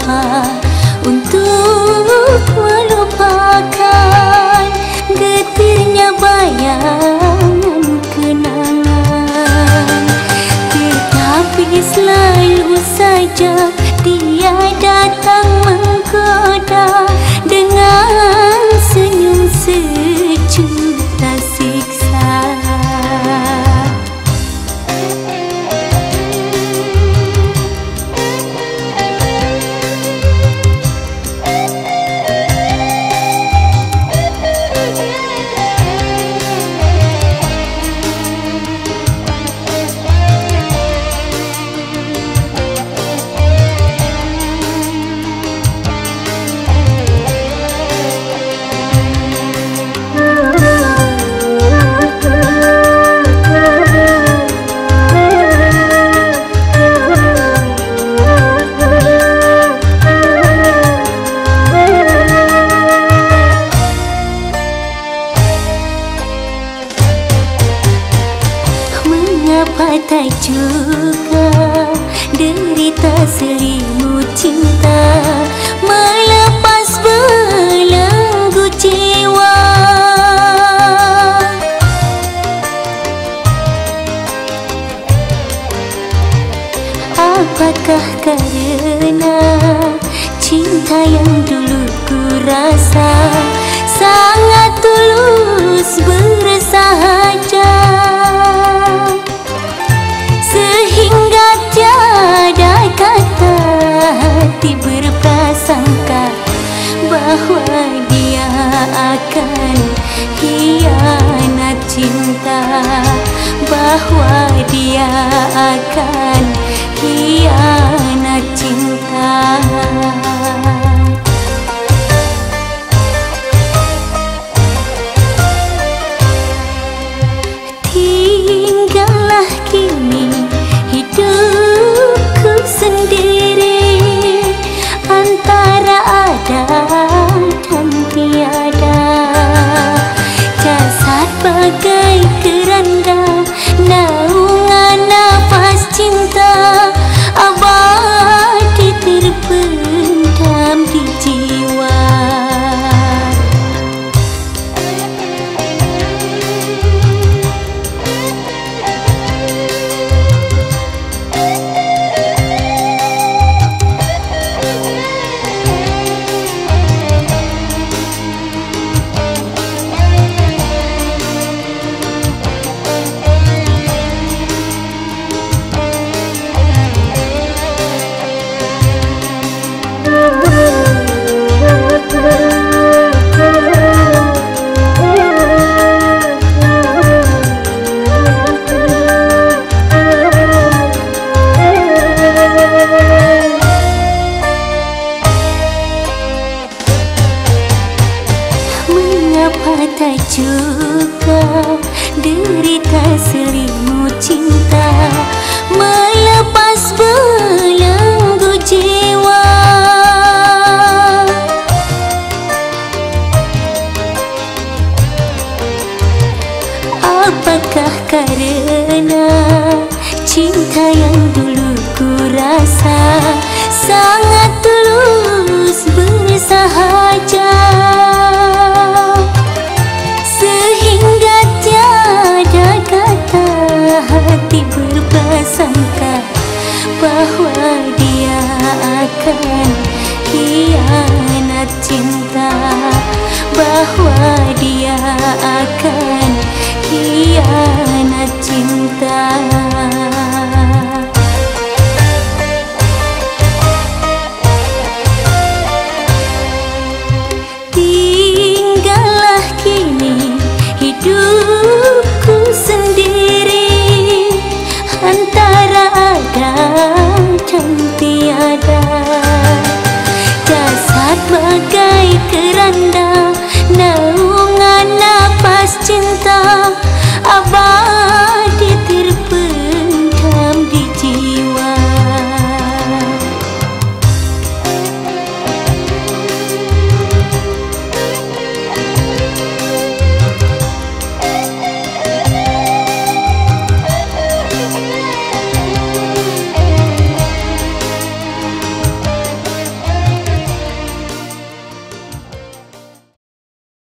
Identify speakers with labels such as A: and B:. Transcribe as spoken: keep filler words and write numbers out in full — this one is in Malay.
A: berusaha untuk melupakan getirnya bayangan kenangan, tetapi selalu saja dia datang menggoda dengan senyum sejuk tak siksa. Mengapa tak juga derita selimut cinta melepas belenggu jiwa? Apakah karena cinta yang dulu ku rasa sangat tulus bersahaja, sehingga tiada kata hati berprasangka bahwa dia akan hianat cinta, bahwa dia akan hianat cinta. Tinggallah kini hidupku sendiri antara ada dan tiada. Jasad bagai keranda, naungan nafas cinta abadi terpendam di jiwa. Mengapa tak juga derita selimut cinta melepas belenggu jiwa? Apakah karena cinta yang dulu ku rasa sangat tulus bersahaja, sehingga tiada kata hati berprasangka bahwa dia akan hianat cinta, bahwa dia akan hianat cinta. Tinggallah kini hidupku sendiri antara ada dan tiada. Jasad bagai